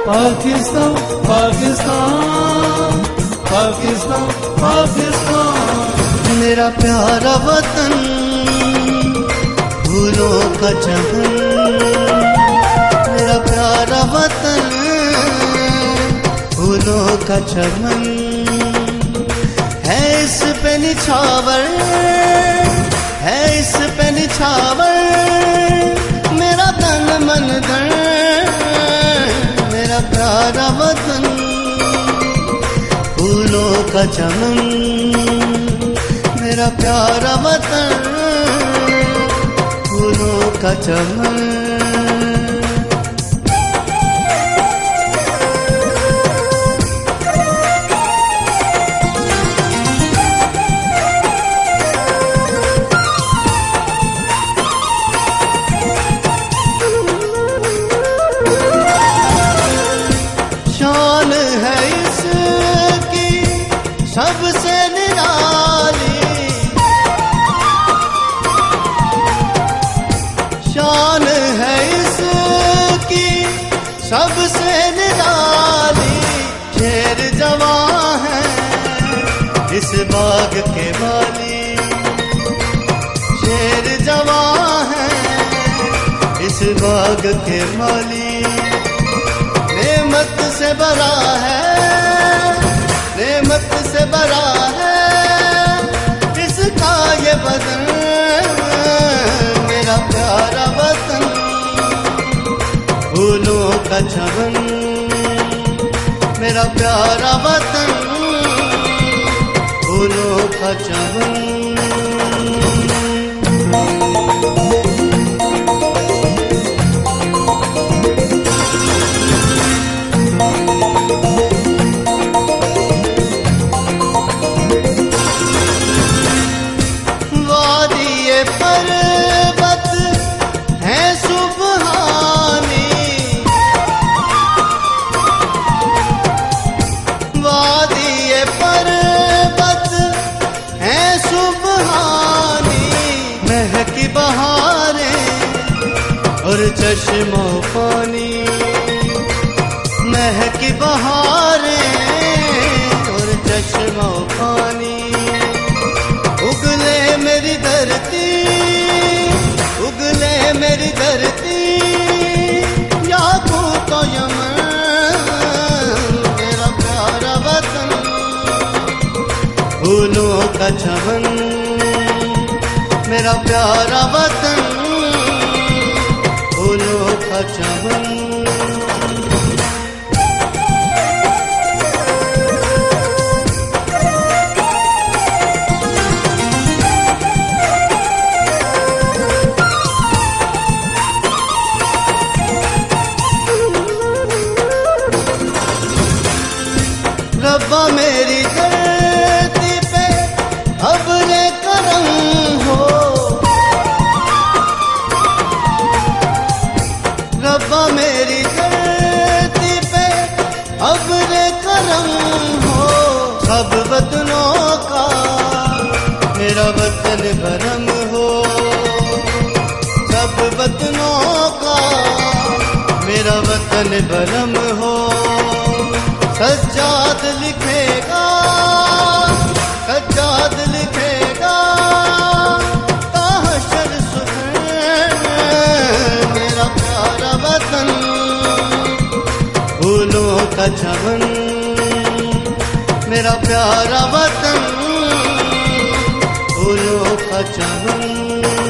पाकिस्तान पाकिस्तान पाकिस्तान पाकिस्तान मेरा प्यारा वतन फूलों का चमन, मेरा प्यारा वतन फूलों का चमन है। इस पे निछावर है, इस पे निछावर मेरा तन मन धन। मेरा प्यारा वतन फूलों का चमन, मेरा प्यारा वतन फूलों का चमन। शान है इसकी सबसे निराली, शान है इसकी सबसे निराली। शेर जवां है इस बाग के वाली, शेर जवां है इस बाग के माली। नेमत से भरा है, नेमत से भरा है इसका ये बदन। मेरा प्यारा वतन फूलों का चमन, मेरा प्यारा वतन फूलों का चमन। पर्वत है सुबहानी, वादी पर्वत है सुबहानी। महकी बहारें और चश्मो पानी, महकी बहारें और चश्मो पानी। उगले मेरी धरती, उगले मेरी धरती याकूत तो यमन। मेरा प्यारा वतन फूलों का चमन, मेरा प्यारा वतन फूलों का चमन। रब्बा मेरी धरती पे अब्रे करम हो, रब्बा मेरी धरती पे अब्रे करम हो। सब वतनों का मेरा वतन भरम हो, सब वतनों का मेरा वतन भरम हो। सज्जाद लिखेगा, सज्जाद लिखेगा ताहशर सुबह। मेरा प्यारा वतन फूलों का चमन, मेरा प्यारा वतन फूलों का चमन।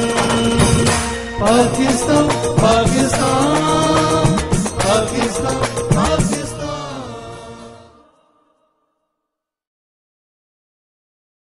पाकिस्तान पाकिस्तान पाकिस्तान